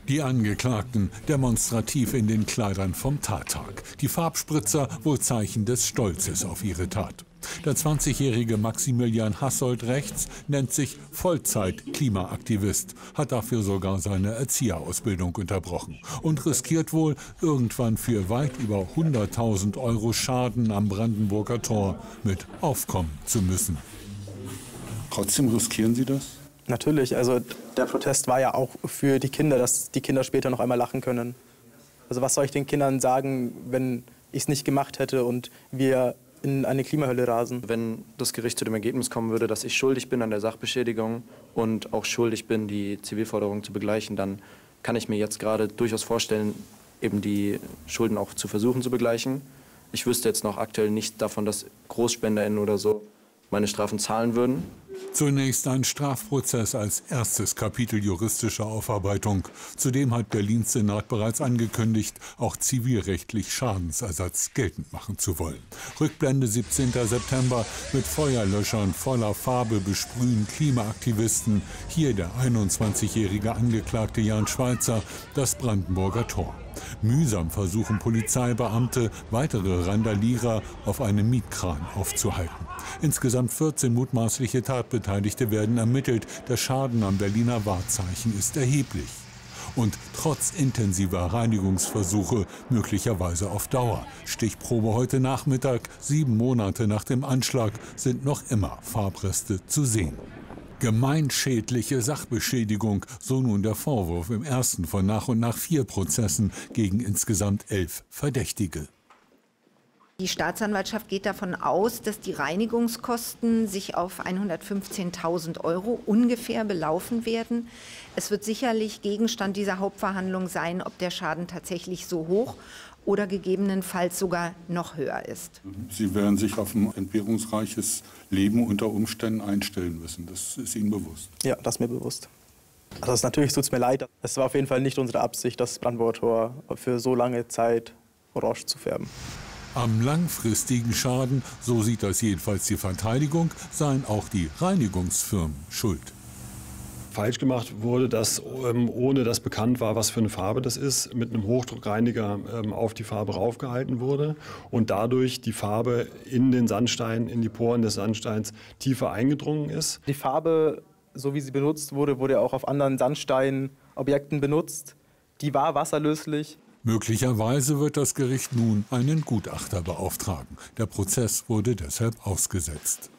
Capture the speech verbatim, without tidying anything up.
Die Angeklagten demonstrativ in den Kleidern vom Tattag. Die Farbspritzer wohl Zeichen des Stolzes auf ihre Tat. Der zwanzigjährige Maximilian Hassold rechts nennt sich Vollzeit-Klimaaktivist, hat dafür sogar seine Erzieherausbildung unterbrochen und riskiert wohl, irgendwann für weit über hunderttausend Euro Schaden am Brandenburger Tor mit aufkommen zu müssen. Trotzdem riskieren Sie das? Natürlich, also der Protest war ja auch für die Kinder, dass die Kinder später noch einmal lachen können. Also was soll ich den Kindern sagen, wenn ich es nicht gemacht hätte und wir in eine Klimahölle rasen? Wenn das Gericht zu dem Ergebnis kommen würde, dass ich schuldig bin an der Sachbeschädigung und auch schuldig bin, die Zivilforderung zu begleichen, dann kann ich mir jetzt gerade durchaus vorstellen, eben die Schulden auch zu versuchen zu begleichen. Ich wüsste jetzt noch aktuell nicht davon, dass GroßspenderInnen oder so meine Strafen zahlen würden. Zunächst ein Strafprozess als erstes Kapitel juristischer Aufarbeitung. Zudem hat Berlins Senat bereits angekündigt, auch zivilrechtlich Schadensersatz geltend machen zu wollen. Rückblende siebzehnten September: Mit Feuerlöschern voller Farbe besprühen Klimaaktivisten, hier der einundzwanzigjährige Angeklagte Jan Schweizer, das Brandenburger Tor. Mühsam versuchen Polizeibeamte, weitere Randalierer auf einem Mietkran aufzuhalten. Insgesamt vierzehn mutmaßliche Tatbeteiligte werden ermittelt. Der Schaden am Berliner Wahrzeichen ist erheblich. Und trotz intensiver Reinigungsversuche möglicherweise auf Dauer. Stichprobe heute Nachmittag, sieben Monate nach dem Anschlag, sind noch immer Farbreste zu sehen. Gemeinschädliche Sachbeschädigung, so nun der Vorwurf im ersten von nach und nach vier Prozessen gegen insgesamt elf Verdächtige. Die Staatsanwaltschaft geht davon aus, dass die Reinigungskosten sich auf hundertfünfzehntausend Euro ungefähr belaufen werden. Es wird sicherlich Gegenstand dieser Hauptverhandlung sein, ob der Schaden tatsächlich so hoch oder gegebenenfalls sogar noch höher ist. Sie werden sich auf ein entbehrungsreiches Leben unter Umständen einstellen müssen. Das ist Ihnen bewusst? Ja, das ist mir bewusst. Also es natürlich tut es mir leid. Es war auf jeden Fall nicht unsere Absicht, das Brandenburger Tor für so lange Zeit orange zu färben. Am langfristigen Schaden, so sieht das jedenfalls die Verteidigung, seien auch die Reinigungsfirmen schuld. Falsch gemacht wurde, dass ähm, ohne dass bekannt war, was für eine Farbe das ist, mit einem Hochdruckreiniger ähm, auf die Farbe raufgehalten wurde und dadurch die Farbe in den Sandstein, in die Poren des Sandsteins tiefer eingedrungen ist. Die Farbe, so wie sie benutzt wurde, wurde auch auf anderen Sandsteinobjekten benutzt. Die war wasserlöslich. Möglicherweise wird das Gericht nun einen Gutachter beauftragen. Der Prozess wurde deshalb ausgesetzt.